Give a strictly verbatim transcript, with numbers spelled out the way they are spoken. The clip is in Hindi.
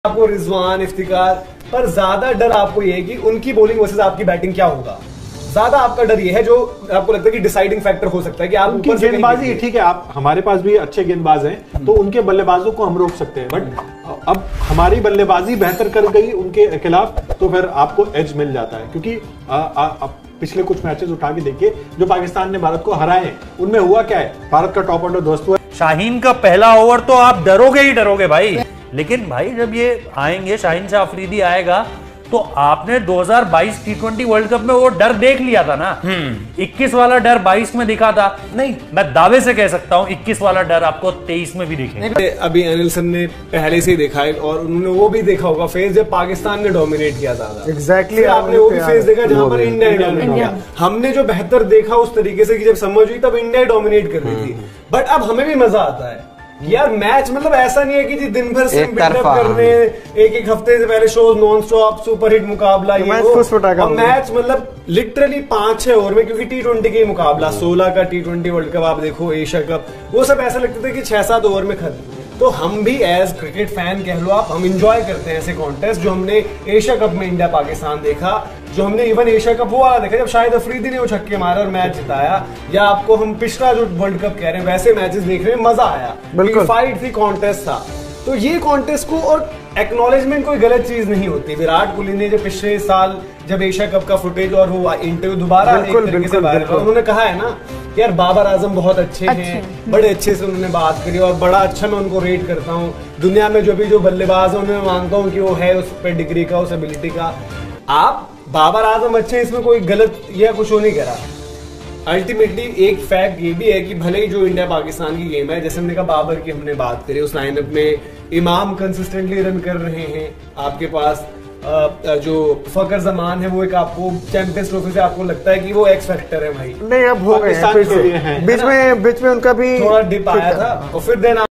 आपको रिजवान, इफ्तिकार, पर ज्यादा डर आपको ये है कि उनकी बॉलिंग वर्सेस आपकी बैटिंग क्या होगा। ज्यादा आपका डर ये है जो आपको लगता है कि डिसाइडिंग फैक्टर हो सकता है कि आप उनकी गेंदबाजी ठीक है, आप हमारे पास भी अच्छे गेंदबाज हैं तो उनके बल्लेबाजों को हम रोक सकते हैं, बट अब हमारी बल्लेबाजी बेहतर कर गई उनके खिलाफ तो फिर आपको एज मिल जाता है। क्योंकि आ, आ, आ, पिछले कुछ मैचेस उठा के देखिए जो पाकिस्तान ने भारत को हराए, उनमें हुआ क्या है, भारत का टॉप ऑर्डर ध्वस्त हुआ। शाहीन का पहला ओवर तो आप डरोगे ही डरोगे भाई, लेकिन भाई जब ये आएंगे, शाहीन शाह अफरीदी आएगा, तो आपने दो हज़ार बाईस टी ट्वेंटी वर्ल्ड कप में वो डर देख लिया था ना। इक्कीस वाला डर बाईस में दिखा था, नहीं मैं दावे से कह सकता हूं इक्कीस वाला डर आपको तेईस में भी दिखेगा। अभी अनिल सर ने पहले से ही देखा है और उन्होंने वो भी देखा होगा फेज जब पाकिस्तान ने डोमिनेट किया ज्यादा। एग्जैक्टली आपने वो भी फेज देखा जहां पर इंडिया ने डोमिनेट किया। हमने जो बेहतर देखा उस तरीके से कि जब समझ हुई तब इंडिया डोमिनेट कर रही थी, बट अब हमें भी मजा आता है यार। मैच मतलब ऐसा नहीं है कि जी दिन भर से बिल्डअप कर रहे हैं, एक एक हफ्ते से पहले शो नॉन स्टॉप सुपरहिट मुकाबला, ये वो मैच मतलब लिटरली पांच छह ओवर में, क्योंकि टी ट्वेंटी का मुकाबला सोलह का टी ट्वेंटी वर्ल्ड कप आप देखो, एशिया कप, वो सब ऐसा लगता था कि छह सात ओवर में खत्म। तो हम भी एज क्रिकेट फैन कह लो आप, हम इंजॉय करते हैं ऐसे कॉन्टेस्ट जो हमने एशिया कप में इंडिया पाकिस्तान देखा, जो हमने इवन एशिया कप वो वाला देखा जब शाहिद अफरीदी ने वो छक्के मारा और मैच जिताया, या आपको हम पिछला जो वर्ल्ड कप कह रहे हैं वैसे मैचेस देखने में मजा आया, बिल्कुल फाइट थी, कॉन्टेस्ट था। तो ये कॉन्टेस्ट को और एक्नॉलेजमेंट कोई गलत चीज नहीं होती। विराट कोहली ने जो पिछले साल जब एशिया कप का फुटेज और वो इंटरव्यू दोबारा एक तरीके से वायरल हुआ, उन्होंने कहा है ना यार बाबर आजम बहुत अच्छे हैं, बड़े अच्छे से उन्होंने बात करी और बड़ा अच्छा मैं उनको रेट करता हूँ। दुनिया में जो भी जो बल्लेबाज है उन्हें मानता हूँ कि वो है उस पेडिग्री का, उस एबिलिटी का। आप बाबर आजम अच्छे हैं, इसमें कोई गलत या कुछ वो नहीं करा। अल्टीमेटली एक फैक्ट ये भी है कि भले ही जो इंडिया पाकिस्तान की गेम है, जैसे हमने कहा बाबर की हमने बात करी, उस लाइनअप में इमाम कंसिस्टेंटली रन कर रहे हैं, आपके पास जो फकर जमान है वो एक आपको चैंपियंस ट्रॉफी से आपको लगता है कि वो एक्स फैक्टर है भाई। नहीं अब हो गए, बीच में बीच में उनका भी थोड़ा डिप आया था और फिर देन